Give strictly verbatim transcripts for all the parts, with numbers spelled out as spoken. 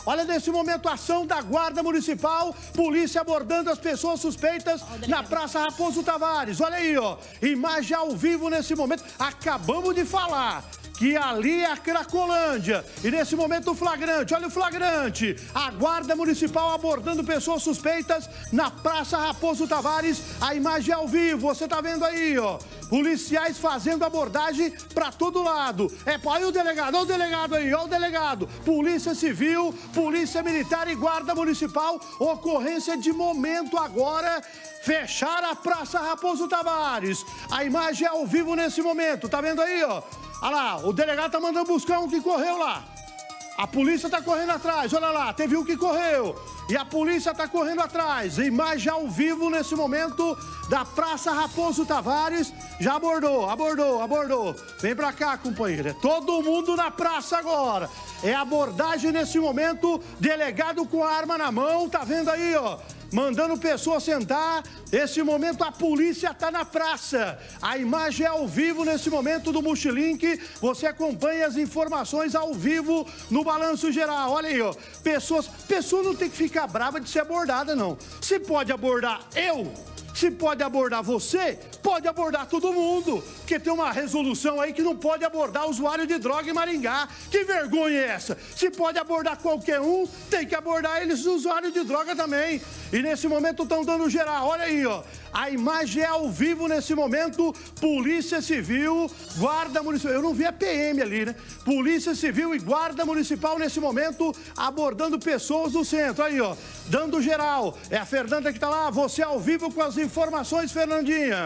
Olha, nesse momento, ação da Guarda Municipal, polícia abordando as pessoas suspeitas na Praça Raposo Tavares. Olha aí, ó, imagem ao vivo nesse momento. Acabamos de falar que ali é a Cracolândia. E nesse momento o flagrante, olha o flagrante. A Guarda Municipal abordando pessoas suspeitas na Praça Raposo Tavares. A imagem ao vivo, você tá vendo aí, ó. Policiais fazendo abordagem pra todo lado. É, olha o delegado, olha o delegado aí, olha o delegado. Polícia Civil, Polícia Militar e Guarda Municipal. Ocorrência de momento agora. Fechar a Praça Raposo Tavares. A imagem é ao vivo nesse momento, tá vendo aí, ó? Olha lá, o delegado tá mandando buscar um que correu lá. A polícia tá correndo atrás, olha lá, teve um que correu. E a polícia tá correndo atrás. Imagem ao vivo nesse momento da Praça Raposo Tavares. Já abordou, abordou, abordou. Vem pra cá, companheiro. É todo mundo na praça agora. É abordagem nesse momento. Delegado com a arma na mão, tá vendo aí, ó? Mandando pessoas sentar. Nesse momento a polícia está na praça. A imagem é ao vivo nesse momento do Multilink. Você acompanha as informações ao vivo no Balanço Geral. Olha aí, ó. Pessoas, pessoa não tem que ficar brava de ser abordada, não. Se pode abordar eu, se pode abordar você, pode abordar todo mundo. Porque tem uma resolução aí que não pode abordar usuário de droga em Maringá. Que vergonha é essa? Se pode abordar qualquer um, tem que abordar eles, usuários de droga também. E nesse momento estão dando geral. Olha aí, ó. A imagem é ao vivo nesse momento. Polícia Civil, Guarda Municipal. Eu não vi a P M ali, né? Polícia Civil e Guarda Municipal nesse momento abordando pessoas do centro. Aí, ó. Dando geral. É a Fernanda que tá lá. Você ao vivo com as informações, Fernandinha.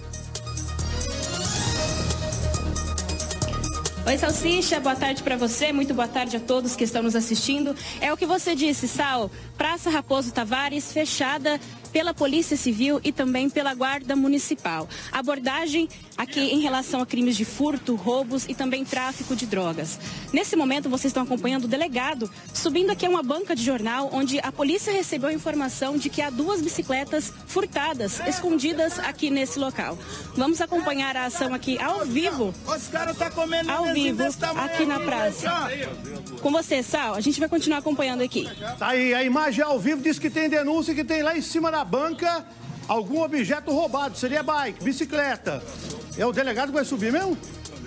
Oi, Salsicha, boa tarde para você, muito boa tarde a todos que estão nos assistindo. É o que você disse, Sal, Praça Raposo Tavares fechada pela Polícia Civil e também pela Guarda Municipal. Abordagem aqui em relação a crimes de furto, roubos e também tráfico de drogas. Nesse momento, vocês estão acompanhando o delegado subindo aqui a uma banca de jornal onde a polícia recebeu a informação de que há duas bicicletas furtadas, escondidas aqui nesse local. Vamos acompanhar a ação aqui ao vivo, ao vivo, aqui na praça. Com você, Sal, a gente vai continuar acompanhando aqui. Tá aí, a imagem ao vivo diz que tem denúncia que tem lá em cima da banca algum objeto roubado. Seria bike, bicicleta. É o delegado que vai subir mesmo?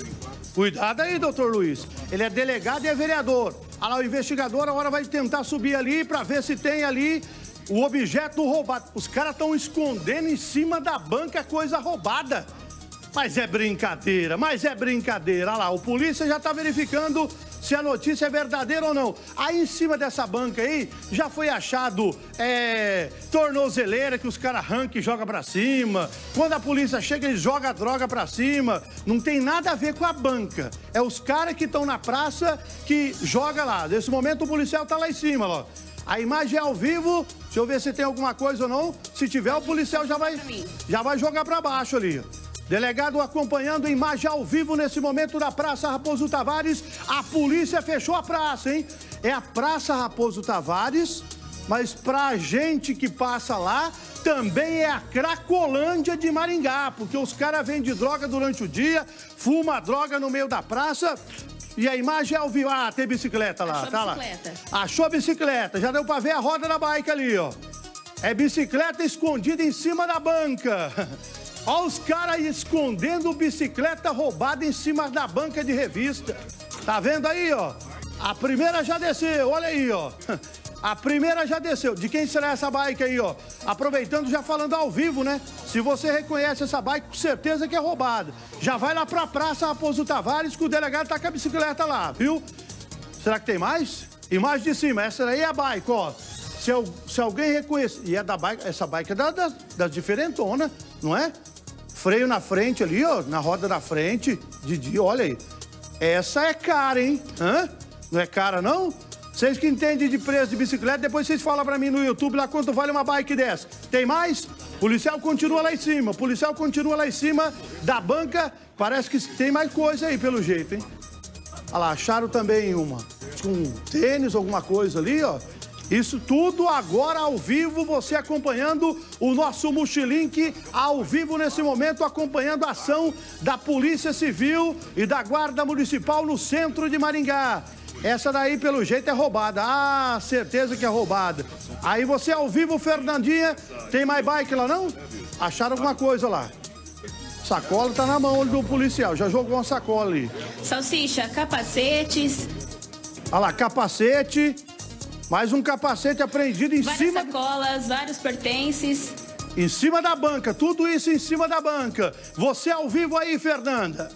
Cuidado aí, doutor Luiz. Ele é delegado e é vereador. Olha lá, o investigador agora vai tentar subir ali para ver se tem ali o objeto roubado. Os caras estão escondendo em cima da banca coisa roubada. Mas é brincadeira, mas é brincadeira. Olha lá, o polícia já está verificando se a notícia é verdadeira ou não. Aí em cima dessa banca aí, já foi achado é, tornozeleira que os caras arrancam e jogam pra cima. Quando a polícia chega, eles jogam a droga pra cima. Não tem nada a ver com a banca. É os caras que estão na praça que jogam lá. Nesse momento o policial tá lá em cima, ó. A imagem é ao vivo. Deixa eu ver se tem alguma coisa ou não. Se tiver, o policial já vai, já vai jogar pra baixo ali, ó. Delegado acompanhando a imagem ao vivo nesse momento da Praça Raposo Tavares. A polícia fechou a praça, hein? É a Praça Raposo Tavares, mas pra gente que passa lá, também é a Cracolândia de Maringá, porque os caras vendem droga durante o dia, fuma droga no meio da praça. E a imagem é ao vivo. Ah, tem bicicleta lá, Achou tá a bicicleta. lá. Achou a bicicleta, já deu pra ver a roda da bike ali, ó. É bicicleta escondida em cima da banca. Olha os caras escondendo bicicleta roubada em cima da banca de revista. Tá vendo aí, ó? A primeira já desceu, olha aí, ó. A primeira já desceu. De quem será essa bike aí, ó? Aproveitando, já falando ao vivo, né? Se você reconhece essa bike, com certeza que é roubada. Já vai lá pra Praça Raposo Tavares, que o delegado tá com a bicicleta lá, viu? Será que tem mais? Imagem de cima, essa aí é a bike, ó. Se, eu, se alguém reconhecer... E é da bike, essa bike é da, da, das diferentonas, não é? Freio na frente ali, ó, na roda da frente, de dia, olha aí. Essa é cara, hein? Hã? Não é cara, não? Vocês que entendem de preço de bicicleta, depois vocês falam pra mim no YouTube lá quanto vale uma bike dessa. Tem mais? O policial continua lá em cima, o policial continua lá em cima da banca. Parece que tem mais coisa aí, pelo jeito, hein? Olha lá, acharam também uma, um tênis, alguma coisa ali, ó. Isso tudo agora ao vivo, você acompanhando o nosso Multilink, ao vivo nesse momento, acompanhando a ação da Polícia Civil e da Guarda Municipal no centro de Maringá. Essa daí, pelo jeito, é roubada. Ah, certeza que é roubada. Aí você ao vivo, Fernandinha, tem mais bike lá, não? Acharam alguma coisa lá. Sacola tá na mão do policial, já jogou uma sacola ali. Salsicha, capacetes. Olha lá, capacete. Mais um capacete apreendido em várias cima... Várias sacolas, vários pertences. Em cima da banca, tudo isso em cima da banca. Você ao vivo aí, Fernanda.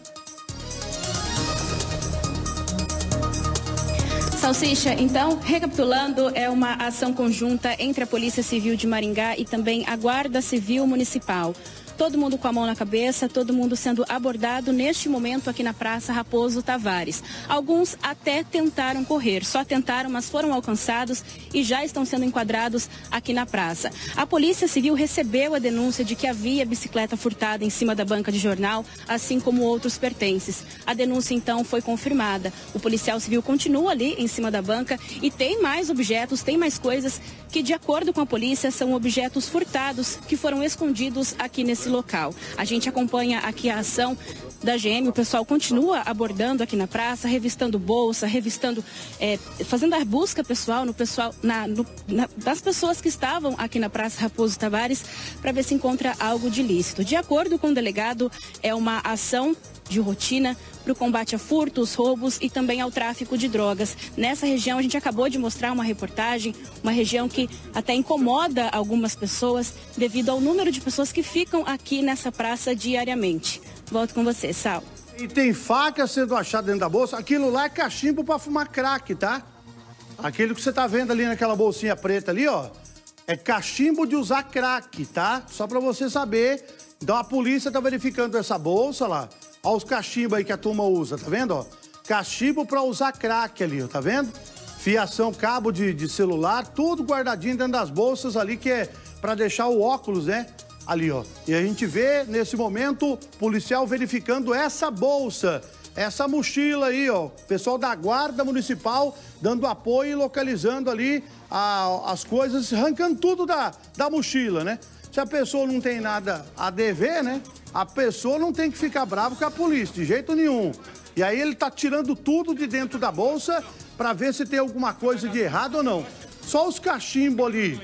Salsicha, então, recapitulando, é uma ação conjunta entre a Polícia Civil de Maringá e também a Guarda Civil Municipal. Todo mundo com a mão na cabeça, todo mundo sendo abordado neste momento aqui na Praça Raposo Tavares. Alguns até tentaram correr, só tentaram, mas foram alcançados e já estão sendo enquadrados aqui na praça. A Polícia Civil recebeu a denúncia de que havia bicicleta furtada em cima da banca de jornal, assim como outros pertences. A denúncia, então, foi confirmada. O policial civil continua ali em cima da banca e tem mais objetos, tem mais coisas que, de acordo com a polícia, são objetos furtados que foram escondidos aqui nesse local. A gente acompanha aqui a ação da G M, o pessoal continua abordando aqui na praça, revistando bolsa, revistando, é, fazendo a busca pessoal no pessoal, na, no, na, das pessoas que estavam aqui na Praça Raposo Tavares para ver se encontra algo de ilícito. De acordo com o delegado, é uma ação de rotina para o combate a furtos, roubos e também ao tráfico de drogas. Nessa região, a gente acabou de mostrar uma reportagem, uma região que até incomoda algumas pessoas devido ao número de pessoas que ficam aqui nessa praça diariamente. Volto com você, Sal. E tem faca sendo achada dentro da bolsa. Aquilo lá é cachimbo para fumar crack, tá? Aquilo que você tá vendo ali naquela bolsinha preta ali, ó, é cachimbo de usar crack, tá? Só para você saber. Então a polícia tá verificando essa bolsa lá. Olha os cachimbos aí que a turma usa, tá vendo, ó? Cachimbo para usar crack ali, ó, tá vendo? Fiação, cabo de, de celular, tudo guardadinho dentro das bolsas ali, que é para deixar o óculos, né? Ali, ó. E a gente vê, nesse momento, policial verificando essa bolsa, essa mochila aí, ó. Pessoal da Guarda Municipal dando apoio e localizando ali a, as coisas, arrancando tudo da, da mochila, né? Se a pessoa não tem nada a dever, né? A pessoa não tem que ficar bravo com a polícia, de jeito nenhum. E aí ele tá tirando tudo de dentro da bolsa para ver se tem alguma coisa de errado ou não. Só os cachimbos ali.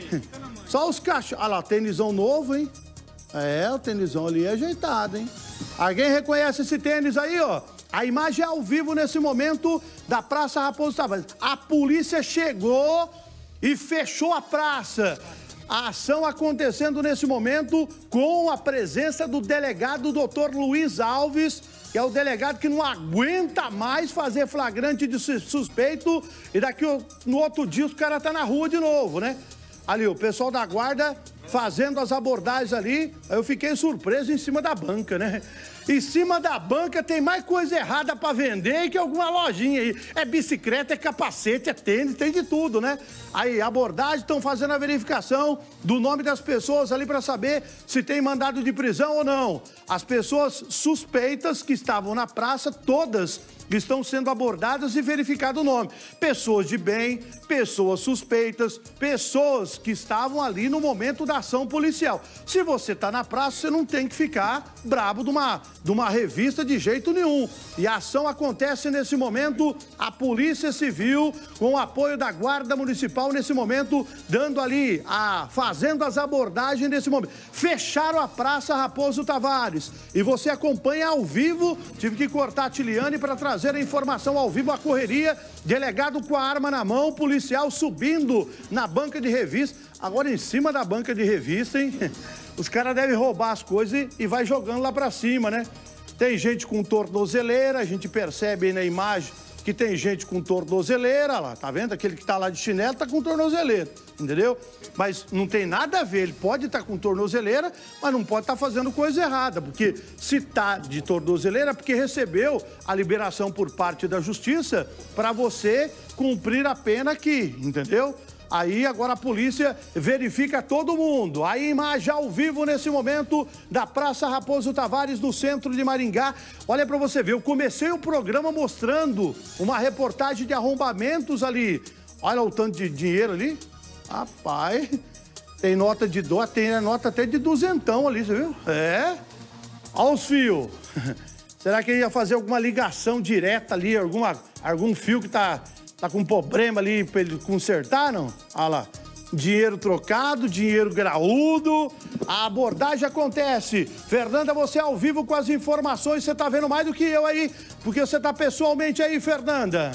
Só os cachimbos. Olha lá, tênisão novo, hein? É, o tênisão ali é ajeitado, hein? Alguém reconhece esse tênis aí, ó? A imagem é ao vivo nesse momento da Praça Raposo Tavares. A polícia chegou e fechou a praça. A ação acontecendo nesse momento com a presença do delegado doutor Luiz Alves, que é o delegado que não aguenta mais fazer flagrante de suspeito e daqui no outro dia os caras tá na rua de novo, né? Ali, o pessoal da guarda fazendo as abordagens ali, eu fiquei surpreso em cima da banca, né? Em cima da banca tem mais coisa errada pra vender que alguma lojinha aí. É bicicleta, é capacete, é tênis, tem de tudo, né? Aí, abordagem, estão fazendo a verificação do nome das pessoas ali pra saber se tem mandado de prisão ou não. As pessoas suspeitas que estavam na praça, todas estão sendo abordadas e verificado o nome. Pessoas de bem, pessoas suspeitas, pessoas que estavam ali no momento da ação policial. Se você tá na praça, você não tem que ficar brabo de uma, de uma revista de jeito nenhum. E a ação acontece nesse momento, a Polícia Civil, com o apoio da Guarda Municipal, nesse momento, dando ali, a, fazendo as abordagens nesse momento. Fecharam a Praça Raposo Tavares. E você acompanha ao vivo, tive que cortar a Tiliane para trazer a informação ao vivo, a correria, delegado com a arma na mão, policial subindo na banca de revista, agora em cima da banca de revista, hein? Os caras devem roubar as coisas e vai jogando lá pra cima, né? Tem gente com tornozeleira, a gente percebe aí na imagem que tem gente com tornozeleira, lá, tá vendo? Aquele que tá lá de chinelo tá com tornozeleira, entendeu? Mas não tem nada a ver, ele pode estar tá com tornozeleira, mas não pode estar tá fazendo coisa errada, porque se tá de tornozeleira é porque recebeu a liberação por parte da justiça para você cumprir a pena aqui, entendeu? Aí agora a polícia verifica todo mundo. A imagem ao vivo nesse momento da Praça Raposo Tavares, no centro de Maringá. Olha pra você ver, eu comecei o programa mostrando uma reportagem de arrombamentos ali. Olha o tanto de dinheiro ali. Rapaz, tem nota de dó, tem nota até de duzentão ali, você viu? É. Olha os fios. Será que ele ia fazer alguma ligação direta ali, alguma, algum fio que tá... Tá com problema ali pra ele consertar, não? Olha lá. Dinheiro trocado, dinheiro graúdo. A abordagem acontece. Fernanda, você ao vivo com as informações. Você tá vendo mais do que eu aí, porque você tá pessoalmente aí, Fernanda.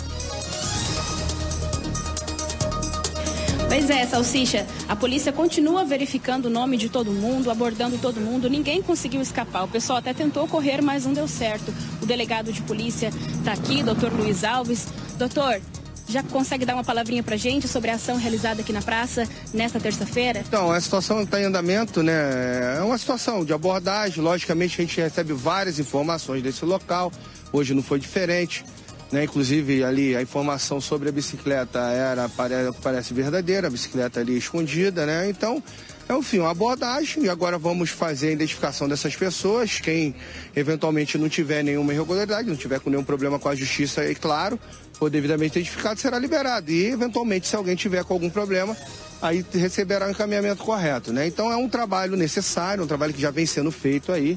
Pois é, Salsicha, a polícia continua verificando o nome de todo mundo, abordando todo mundo, ninguém conseguiu escapar. O pessoal até tentou correr, mas não deu certo. O delegado de polícia está aqui, doutor Luiz Alves. Doutor, já consegue dar uma palavrinha pra gente sobre a ação realizada aqui na praça nesta terça-feira? Então, a situação está em andamento, né? É uma situação de abordagem, logicamente a gente recebe várias informações desse local, hoje não foi diferente. Né, inclusive ali a informação sobre a bicicleta era, parece, parece verdadeira, a bicicleta ali escondida, né? Então, é enfim, uma abordagem e agora vamos fazer a identificação dessas pessoas. Quem eventualmente não tiver nenhuma irregularidade, não tiver com nenhum problema com a justiça, é claro, for devidamente identificado, será liberado. E eventualmente, se alguém tiver com algum problema, aí receberá o encaminhamento correto, né? Então é um trabalho necessário, um trabalho que já vem sendo feito aí,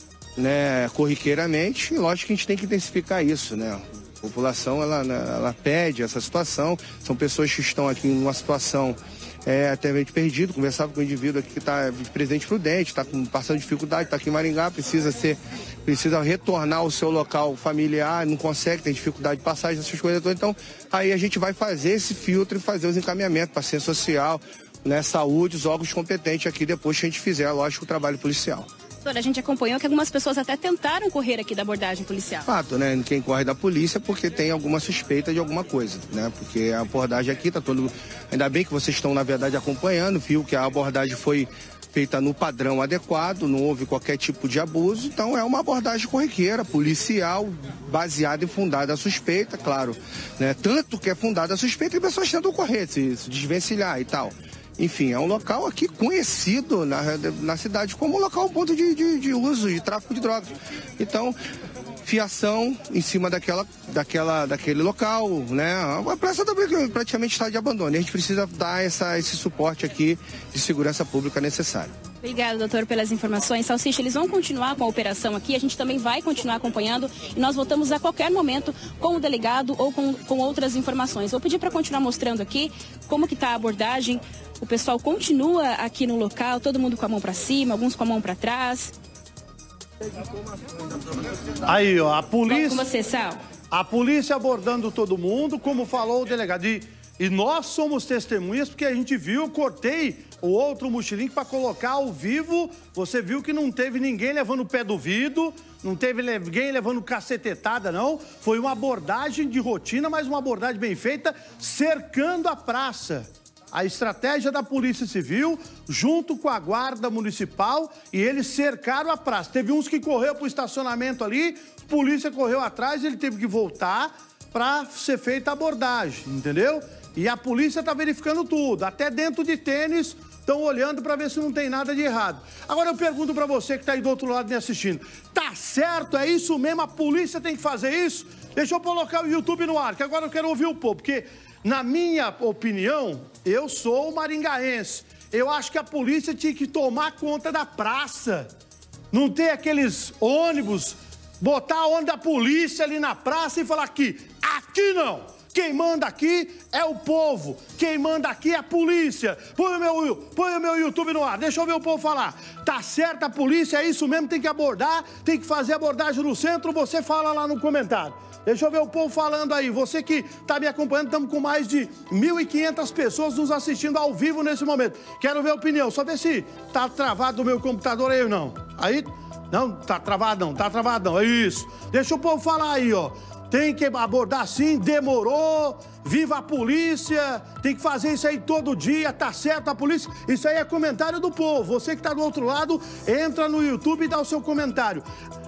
né, corriqueiramente, e lógico que a gente tem que intensificar isso, né? A população, ela, ela pede essa situação, são pessoas que estão aqui em uma situação é, até meio perdido. Conversava com um indivíduo aqui que está de Presidente Prudente, está passando dificuldade, está aqui em Maringá, precisa ser, precisa retornar ao seu local familiar, não consegue, tem dificuldade de passagem, essas coisas todas. Então, aí a gente vai fazer esse filtro e fazer os encaminhamentos para ciência social, né, saúde, os órgãos competentes aqui depois que a gente fizer, lógico, o trabalho policial. Doutora, a gente acompanhou que algumas pessoas até tentaram correr aqui da abordagem policial. Fato, né? Quem corre da polícia é porque tem alguma suspeita de alguma coisa, né? Porque a abordagem aqui tá todo... Ainda bem que vocês estão, na verdade, acompanhando, viu que a abordagem foi feita no padrão adequado, não houve qualquer tipo de abuso, então é uma abordagem corriqueira, policial, baseada e fundada a suspeita, claro, né? Tanto que é fundada a suspeita que pessoas tentam correr, se, se desvencilhar e tal. Enfim, é um local aqui conhecido na, na cidade como um local, um ponto de, de, de uso, de tráfico de drogas. Então, fiação em cima daquela, daquela, daquele local, né? A praça praticamente está de abandono. E a gente precisa dar essa, esse suporte aqui de segurança pública necessário. Obrigada, doutor, pelas informações. Salsicha, eles vão continuar com a operação aqui, a gente também vai continuar acompanhando e nós voltamos a qualquer momento com o delegado ou com, com outras informações. Vou pedir para continuar mostrando aqui como que está a abordagem. O pessoal continua aqui no local, todo mundo com a mão para cima, alguns com a mão para trás. Aí, ó, a polícia... Com você, Sal. A polícia abordando todo mundo, como falou o delegado. E, e nós somos testemunhas porque a gente viu, eu cortei o outro mochilinho para colocar ao vivo. Você viu que não teve ninguém levando o pé do vidro, não teve ninguém levando cacetetada, não. Foi uma abordagem de rotina, mas uma abordagem bem feita, cercando a praça. A estratégia da Polícia Civil, junto com a Guarda Municipal, e eles cercaram a praça. Teve uns que correu para o estacionamento ali, a polícia correu atrás, ele teve que voltar para ser feita a abordagem, entendeu? E a polícia está verificando tudo, até dentro de tênis, estão olhando para ver se não tem nada de errado. Agora eu pergunto para você que está aí do outro lado me assistindo, tá certo? É isso mesmo? A polícia tem que fazer isso? Deixa eu colocar o YouTube no ar, que agora eu quero ouvir o povo, porque... Na minha opinião, eu sou maringaense. Eu acho que a polícia tinha que tomar conta da praça. Não ter aqueles ônibus, botar a onda da polícia ali na praça e falar que aqui não. Quem manda aqui é o povo. Quem manda aqui é a polícia. Põe o meu, põe o meu YouTube no ar. Deixa eu ver o povo falar. Tá certo a polícia, é isso mesmo, tem que abordar, tem que fazer abordagem no centro, você fala lá no comentário. Deixa eu ver o povo falando aí. Você que está me acompanhando, estamos com mais de mil e quinhentas pessoas nos assistindo ao vivo nesse momento. Quero ver a opinião. Só ver se tá travado o meu computador aí ou não. Aí? Não, tá travado não, tá travado não. É isso. Deixa o povo falar aí, ó. Tem que abordar sim, demorou, viva a polícia, tem que fazer isso aí todo dia, tá certo a polícia. Isso aí é comentário do povo. Você que tá do outro lado, entra no YouTube e dá o seu comentário.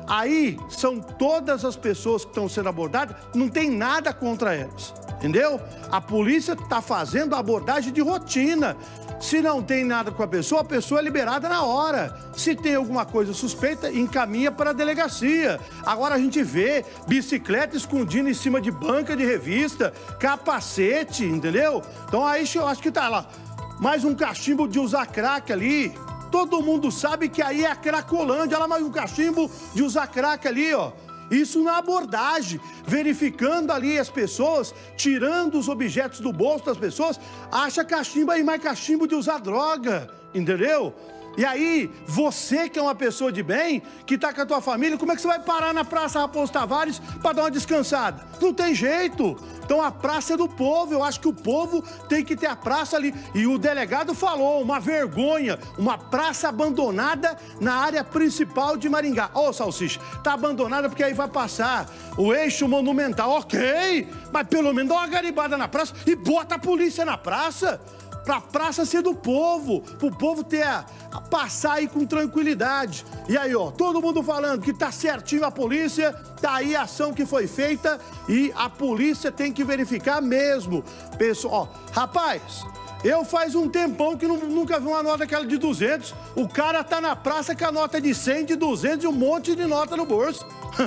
Aí são todas as pessoas que estão sendo abordadas, não tem nada contra elas, entendeu? A polícia está fazendo a abordagem de rotina. Se não tem nada com a pessoa, a pessoa é liberada na hora. Se tem alguma coisa suspeita, encaminha para a delegacia. Agora a gente vê bicicleta escondida em cima de banca de revista, capacete, entendeu? Então aí eu acho que tá lá. Mais um cachimbo de usar crack ali. Todo mundo sabe que aí é a Cracolândia. Olha lá mais um cachimbo de usar crack ali, ó. Isso na abordagem, verificando ali as pessoas, tirando os objetos do bolso das pessoas, acha cachimbo aí, mais cachimbo de usar droga, entendeu? E aí, você que é uma pessoa de bem, que tá com a tua família, como é que você vai parar na Praça Raposo Tavares para dar uma descansada? Não tem jeito. Então a praça é do povo, eu acho que o povo tem que ter a praça ali. E o delegado falou, uma vergonha, uma praça abandonada na área principal de Maringá. Ô, oh, Salsicha, tá abandonada porque aí vai passar o eixo monumental, ok, mas pelo menos dá uma garibada na praça e bota a polícia na praça. Pra praça ser do povo, pro povo ter a, a passar aí com tranquilidade. E aí, ó, todo mundo falando que tá certinho a polícia, tá aí a ação que foi feita e a polícia tem que verificar mesmo. Pessoal, ó, rapaz, eu faz um tempão que não, nunca vi uma nota aquela de duzentos. O cara tá na praça com a nota de cem, de duzentos e um monte de nota no bolso.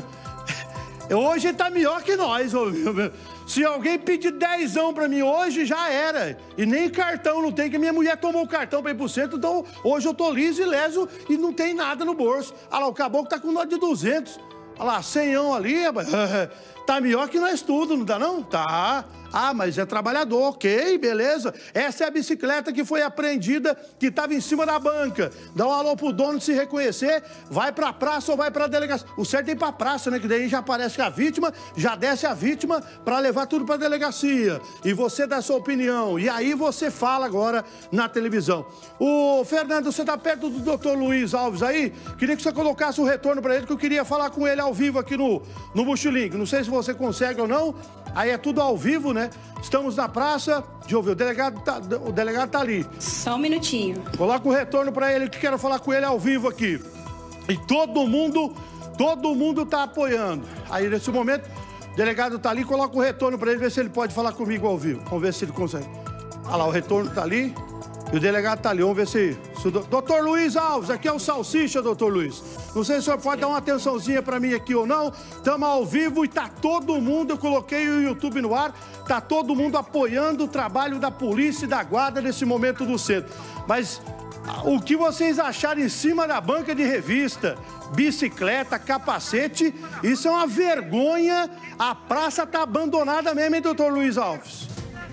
Hoje ele tá melhor que nós, ouviu? Se alguém pedir dezão pra mim hoje, já era. E nem cartão não tem, que minha mulher tomou o cartão pra ir pro centro, então hoje eu tô liso e leso e não tem nada no bolso. Olha lá, o caboclo tá com nota de duzentos. Olha lá, cem ali, tá melhor que nós tudo, não tá não? Tá. Ah, mas é trabalhador, ok, beleza. Essa é a bicicleta que foi apreendida, que estava em cima da banca. Dá um alô pro dono se reconhecer, vai pra praça ou vai pra delegacia. O certo é ir pra praça, né? Que daí já aparece a vítima, já desce a vítima pra levar tudo pra delegacia. E você dá a sua opinião. E aí você fala agora na televisão. Ô, Fernando, você tá perto do doutor Luiz Alves aí? Queria que você colocasse o retorno pra ele, que eu queria falar com ele ao vivo aqui no, no Buxilink. Não sei se você consegue ou não. Aí é tudo ao vivo, né? Estamos na praça. Deixa eu ver, o delegado tá, o delegado tá ali. Só um minutinho. Coloca o retorno pra ele, que quero falar com ele ao vivo aqui. E todo mundo, todo mundo tá apoiando. Aí nesse momento, o delegado tá ali, coloca o retorno pra ele, ver se ele pode falar comigo ao vivo. Vamos ver se ele consegue. Olha lá, o retorno tá ali. E o delegado tá ali, vamos ver se... se o do... doutor Luiz Alves, aqui é o Salsicha, doutor Luiz. Não sei se o senhor pode dar uma atençãozinha pra mim aqui ou não. Estamos ao vivo e tá todo mundo, eu coloquei o YouTube no ar, tá todo mundo apoiando o trabalho da polícia e da guarda nesse momento do centro. Mas o que vocês acharam em cima da banca de revista, bicicleta, capacete, isso é uma vergonha. A praça tá abandonada mesmo, hein, doutor Luiz Alves?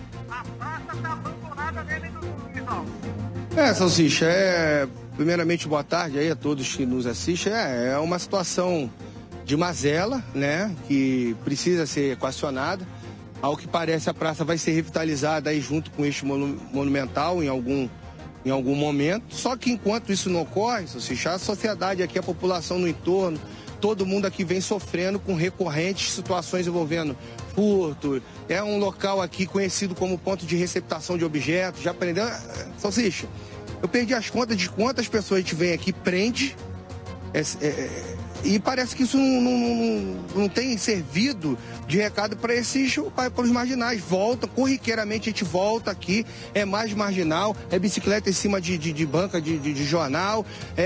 A praça tá abandonada mesmo, hein, doutor Luiz Alves? É, Salsicha, é... primeiramente, boa tarde aí a todos que nos assistem. É, é uma situação de mazela, né, que precisa ser equacionada. Ao que parece, a praça vai ser revitalizada aí junto com este monu monumental em algum, em algum momento. Só que enquanto isso não ocorre, Salsicha, a sociedade aqui, a população no entorno, todo mundo aqui vem sofrendo com recorrentes situações envolvendo furto. É um local aqui conhecido como ponto de receptação de objetos. Já aprendeu? Salsicha, eu perdi as contas de quantas pessoas a gente vem aqui, prende, é, é, e parece que isso não, não, não, não tem servido de recado para esses, para os marginais. Volta, corriqueiramente a gente volta aqui, é mais marginal, é bicicleta em cima de, de, de banca de, de, de jornal, é,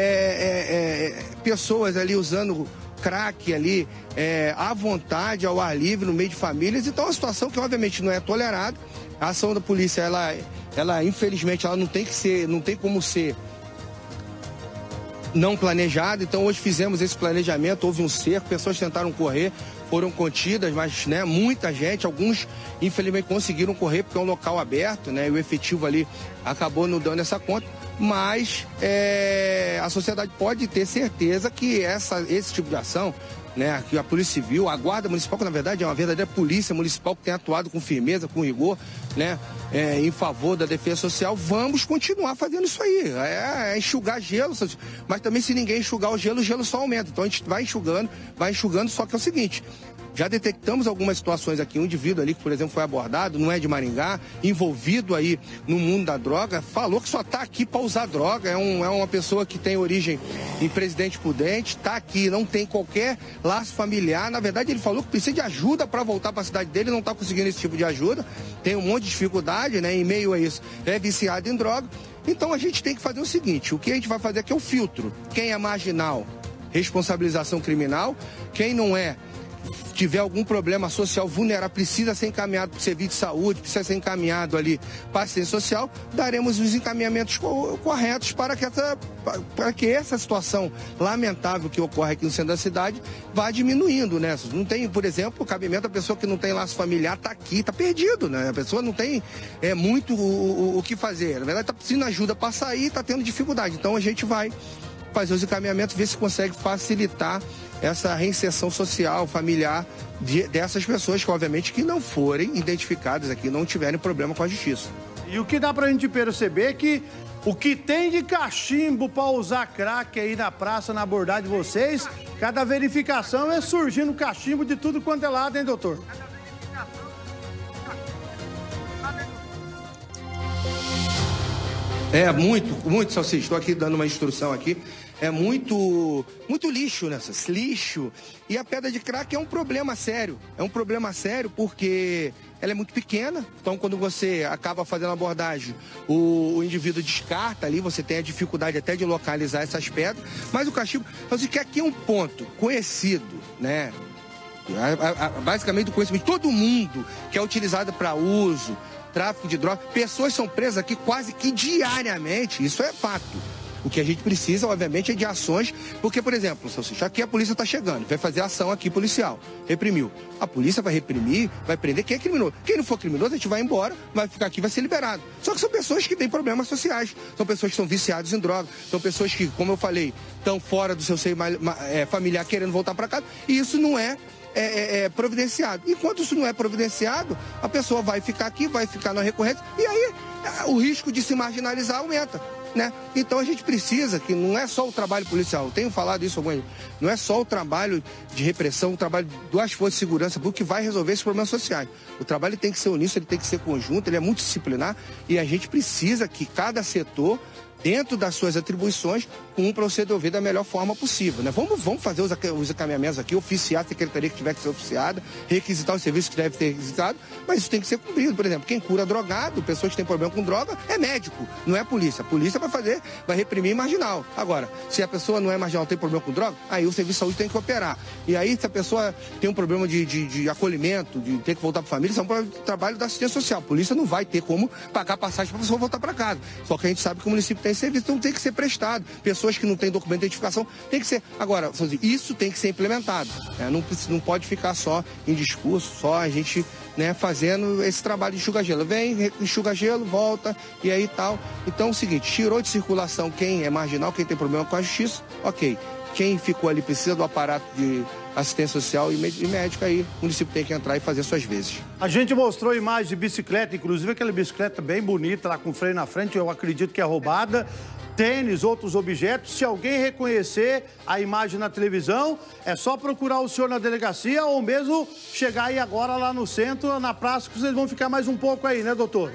é, é, pessoas ali usando crack ali é, à vontade, ao ar livre, no meio de famílias. Então é uma situação que obviamente não é tolerada. A ação da polícia, ela, ela infelizmente, ela não tem que ser, não tem como ser não planejada. Então hoje fizemos esse planejamento, houve um cerco, pessoas tentaram correr, foram contidas, mas né, muita gente, alguns infelizmente conseguiram correr porque é um local aberto, né, e o efetivo ali acabou não dando essa conta. Mas é, a sociedade pode ter certeza que essa, esse tipo de ação, né, que a Polícia Civil, a Guarda Municipal, que na verdade é uma verdadeira polícia municipal que tem atuado com firmeza, com rigor, né, é, em favor da defesa social, vamos continuar fazendo isso aí. É, é enxugar gelo, mas também se ninguém enxugar o gelo, o gelo só aumenta. Então a gente vai enxugando, vai enxugando, só que é o seguinte... Já detectamos algumas situações aqui, um indivíduo ali que, por exemplo, foi abordado, não é de Maringá, envolvido aí no mundo da droga, falou que só está aqui para usar droga, é, um, é uma pessoa que tem origem em Presidente Prudente, está aqui, não tem qualquer laço familiar. Na verdade, ele falou que precisa de ajuda para voltar para a cidade dele, não está conseguindo esse tipo de ajuda, tem um monte de dificuldade, né, em meio a isso, é viciado em droga. Então a gente tem que fazer o seguinte, o que a gente vai fazer aqui é o filtro. Quem é marginal, responsabilização criminal, quem não é, tiver algum problema social vulnerável, precisa ser encaminhado para o serviço de saúde, precisa ser encaminhado ali para a assistência social, daremos os encaminhamentos co corretos para que, essa, para que essa situação lamentável que ocorre aqui no centro da cidade vá diminuindo, né? Não tem, por exemplo, o cabimento, a pessoa que não tem laço familiar está aqui, está perdido, né? A pessoa não tem é, muito o, o, o que fazer. Na verdade, está precisando de ajuda para sair, está tendo dificuldade. Então, a gente vai fazer os encaminhamentos, ver se consegue facilitar essa reinserção social, familiar de, dessas pessoas que, obviamente, que não forem identificadas aqui, não tiverem problema com a justiça. E o que dá pra gente perceber é que o que tem de cachimbo pra usar crack aí na praça, na abordagem de vocês, cada verificação é surgindo cachimbo de tudo quanto é lado, hein, doutor? É, muito, muito, Salsicha. Estou aqui dando uma instrução aqui. É muito, muito lixo, né? Lixo. E a pedra de crack é um problema sério. É um problema sério porque ela é muito pequena. Então, quando você acaba fazendo a abordagem, o, o indivíduo descarta ali, você tem a dificuldade até de localizar essas pedras. Mas o cachimbo, assim, que aqui é um ponto conhecido, né? Basicamente do conhecimento de todo mundo, que é utilizado para uso, tráfico de drogas. Pessoas são presas aqui quase que diariamente, isso é fato. O que a gente precisa, obviamente, é de ações, porque, por exemplo, aqui a polícia está chegando, vai fazer ação aqui policial, reprimiu. A polícia vai reprimir, vai prender quem é criminoso. Quem não for criminoso, a gente vai embora, vai ficar aqui, vai ser liberado. Só que são pessoas que têm problemas sociais, são pessoas que são viciadas em drogas, são pessoas que, como eu falei, estão fora do seu seio é, familiar, querendo voltar para casa, e isso não é É, é, é providenciado. Enquanto isso não é providenciado, a pessoa vai ficar aqui, vai ficar na recorrência, e aí o risco de se marginalizar aumenta, né? Então a gente precisa que não é só o trabalho policial, eu tenho falado isso algumas vezes, não é só o trabalho de repressão, o trabalho das forças de segurança que vai resolver esses problemas sociais. O trabalho tem que ser uníssono, ele tem que ser conjunto, ele é multidisciplinar, e a gente precisa que cada setor, dentro das suas atribuições, cumpra o seu dever da melhor forma possível, né? Vamos, vamos fazer os, os encaminhamentos aqui, oficiar a secretaria que tiver que ser oficiada, requisitar os serviços que deve ser requisitado, mas isso tem que ser cumprido. Por exemplo, quem cura drogado, pessoas que têm problema com droga, é médico, não é polícia. A polícia vai fazer, vai reprimir marginal. Agora, se a pessoa não é marginal, tem problema com droga, aí o serviço de saúde tem que operar. E aí, se a pessoa tem um problema de, de, de acolhimento, de ter que voltar para a família, isso é um trabalho da assistência social. A polícia não vai ter como pagar passagem para a pessoa voltar para casa. Só que a gente sabe que o município tem serviço, então tem que ser prestado. Pessoas que não têm documento de identificação, tem que ser. Agora, isso tem que ser implementado. Né? Não, não pode ficar só em discurso, só a gente, né, fazendo esse trabalho de enxuga-gelo. Vem, enxuga gelo, volta e aí tal. Então é o seguinte, tirou de circulação quem é marginal, quem tem problema com a justiça, ok. Quem ficou ali precisa do aparato de assistência social e médica, aí o município tem que entrar e fazer suas vezes. A gente mostrou imagens de bicicleta, inclusive aquela bicicleta bem bonita lá com freio na frente, eu acredito que é roubada. Tênis, outros objetos. Se alguém reconhecer a imagem na televisão, é só procurar o senhor na delegacia ou mesmo chegar aí agora lá no centro, na praça, que vocês vão ficar mais um pouco aí, né, doutor?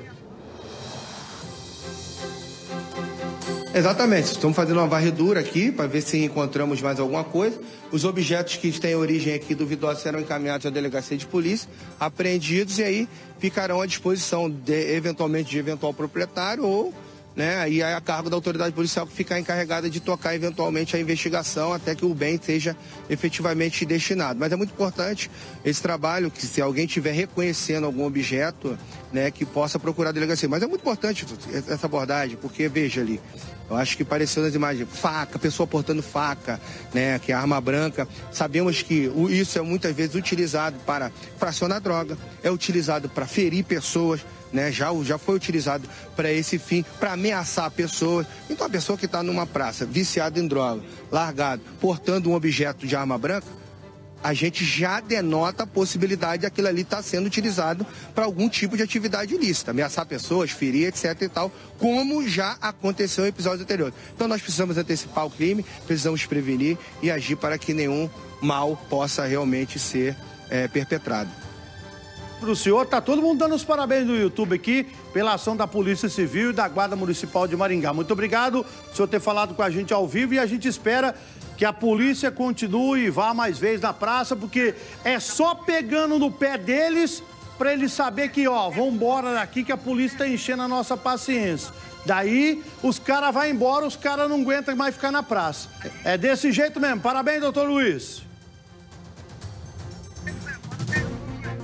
Exatamente, estamos fazendo uma varredura aqui para ver se encontramos mais alguma coisa. Os objetos que têm origem aqui duvidosa serão encaminhados à delegacia de polícia, apreendidos e aí ficarão à disposição de, eventualmente de eventual proprietário ou, né, aí é a cargo da autoridade policial que fica encarregada de tocar eventualmente a investigação até que o bem seja efetivamente destinado. Mas é muito importante esse trabalho, que se alguém estiver reconhecendo algum objeto, né, que possa procurar a delegacia. Mas é muito importante essa abordagem, porque veja ali, eu acho que apareceu nas imagens, faca, pessoa portando faca, né, que é arma branca. Sabemos que isso é muitas vezes utilizado para fracionar droga, é utilizado para ferir pessoas, né, já, já foi utilizado para esse fim, para ameaçar pessoas. Então a pessoa que está numa praça, viciada em droga, largado, portando um objeto de arma branca, a gente já denota a possibilidade daquilo ali estar sendo utilizado para algum tipo de atividade ilícita, ameaçar pessoas, ferir, etc e tal, como já aconteceu em episódios anteriores. Então nós precisamos antecipar o crime, precisamos prevenir e agir para que nenhum mal possa realmente ser é, perpetrado. Pro senhor, tá todo mundo dando os parabéns no YouTube aqui pela ação da Polícia Civil e da Guarda Municipal de Maringá. Muito obrigado por senhor ter falado com a gente ao vivo e a gente espera que a polícia continue e vá mais vezes na praça, porque é só pegando no pé deles para eles saber que, ó, vão embora daqui que a polícia tá enchendo a nossa paciência. Daí, os caras vão embora, os caras não aguentam mais ficar na praça. É desse jeito mesmo. Parabéns, doutor Luiz.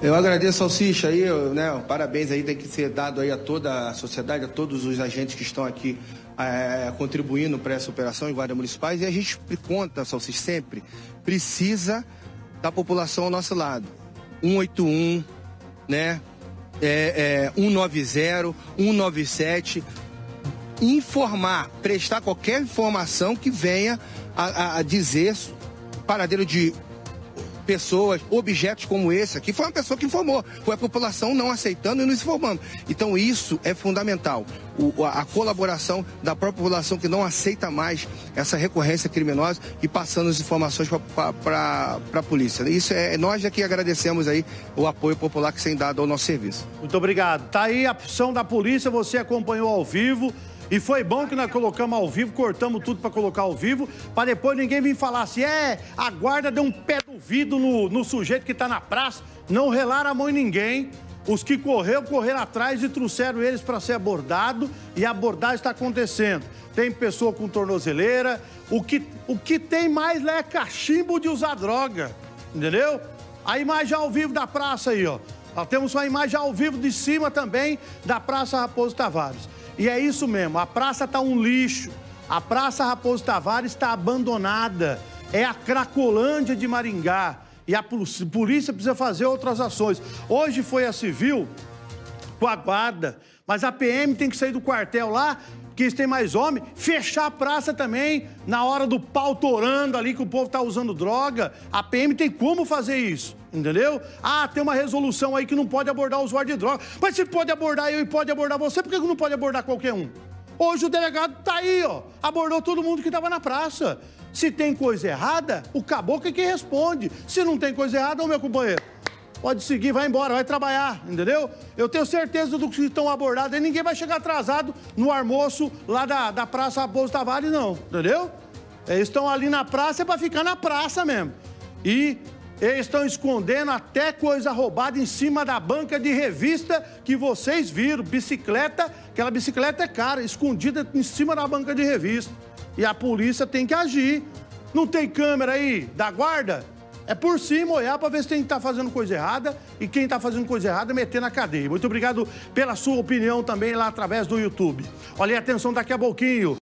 Eu agradeço, Salsicha, aí, né, parabéns aí, tem que ser dado aí a toda a sociedade, a todos os agentes que estão aqui é, contribuindo para essa operação em guardas municipais. E a gente conta, Salsicha, sempre, precisa da população ao nosso lado. um oito um, né, é, é, um nove zero, um nove sete, informar, prestar qualquer informação que venha a, a, a dizer paradeiro de pessoas, objetos como esse aqui. Foi uma pessoa que informou, foi a população não aceitando e nos informando. Então isso é fundamental, o, a, a colaboração da própria população que não aceita mais essa recorrência criminosa e passando as informações para a polícia. Isso é, nós aqui agradecemos aí o apoio popular que tem dado ao nosso serviço. Muito obrigado. Tá aí a ação da polícia, você acompanhou ao vivo. E foi bom que nós colocamos ao vivo, cortamos tudo para colocar ao vivo, para depois ninguém vir falar assim, é, a guarda deu um pé do vidro no, no sujeito que está na praça, não relaram a mão em ninguém. Os que correram, correram atrás e trouxeram eles para ser abordado, e a abordagem está acontecendo. Tem pessoa com tornozeleira, o que, o que tem mais lá é cachimbo de usar droga, entendeu? A imagem ao vivo da praça aí, ó. Nós temos uma imagem ao vivo de cima também da Praça Raposo Tavares. E é isso mesmo, a praça está um lixo, a Praça Raposo Tavares está abandonada, é a Cracolândia de Maringá, e a polícia precisa fazer outras ações. Hoje foi a civil com a guarda, mas a P M tem que sair do quartel lá, que eles têm mais homem, fechar a praça também, na hora do pau torando ali, que o povo está usando droga, a P M tem como fazer isso, entendeu? Ah, tem uma resolução aí que não pode abordar o usuário de droga, mas se pode abordar eu e pode abordar você, por que não pode abordar qualquer um? Hoje o delegado tá aí, ó, abordou todo mundo que estava na praça. Se tem coisa errada, o caboclo é quem responde. Se não tem coisa errada, ô meu companheiro, pode seguir, vai embora, vai trabalhar, entendeu? Eu tenho certeza do que estão abordados aí, ninguém vai chegar atrasado no almoço lá da, da Praça Raposo Tavares, não, entendeu? Eles estão ali na praça, é pra ficar na praça mesmo. E eles estão escondendo até coisa roubada em cima da banca de revista que vocês viram, bicicleta, aquela bicicleta é cara, escondida em cima da banca de revista. E a polícia tem que agir. Não tem câmera aí da guarda? É por cima olhar para ver se quem está fazendo coisa errada e quem está fazendo coisa errada meter na cadeia. Muito obrigado pela sua opinião também lá através do YouTube. Olha aí, atenção, daqui a pouquinho.